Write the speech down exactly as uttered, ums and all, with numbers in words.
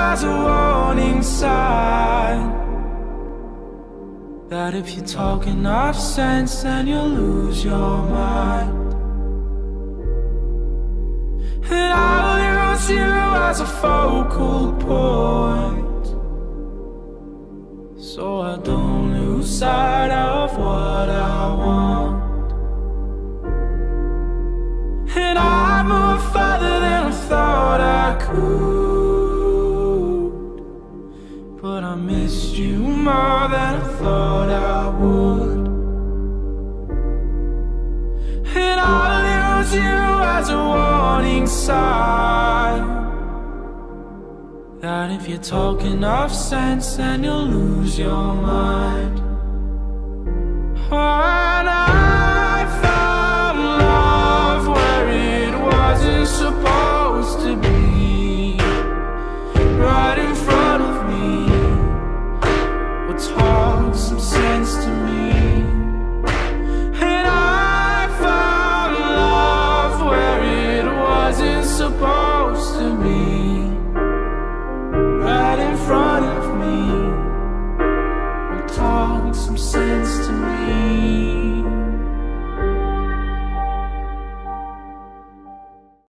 as a warning sign that if you talk enough sense, then you'll lose your mind. And I'll use you as a focal point, so I don't lose sight of what I want. And I moved farther than I thought I could, but I missed you more than I thought I would. And I'll use you as a warning sign that if you talk enough sense, then you'll lose your mind. And I found love where it wasn't supposed to be, right in front of me. Well, talk some sense to me. And I found love where it wasn't supposed to be, right in front of me. Well, talk some sense to me.